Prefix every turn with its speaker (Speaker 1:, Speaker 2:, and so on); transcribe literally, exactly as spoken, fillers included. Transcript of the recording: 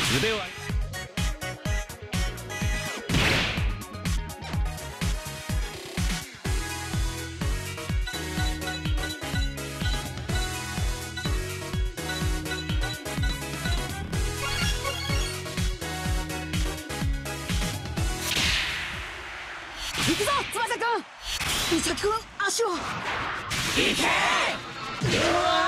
Speaker 1: 腕を上げ
Speaker 2: 行くぞ翼くん。美咲くん足を。
Speaker 1: いけー。うわ